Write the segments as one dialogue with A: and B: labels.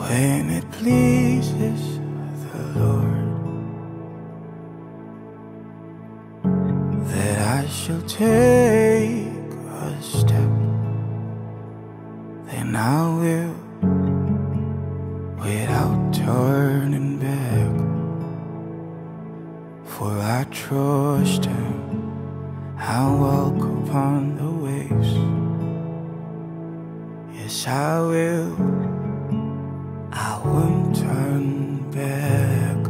A: when it pleases the Lord that I shall take a step, then I will without turning back, for I trust Him. I'll walk upon the waves. Yes, I will. I won't turn back,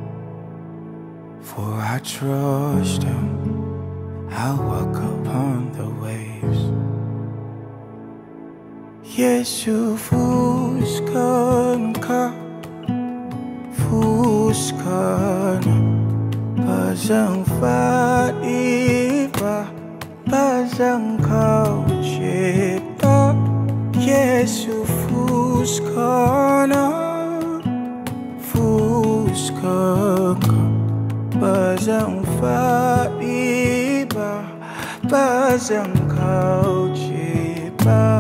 A: for I trust Him. I'll walk upon the waves. Jesus ka, fuskana, pasang faiba, pasang kauchita. Jesus fuskana, fuskaka, pasang faiba, pasang kauchita.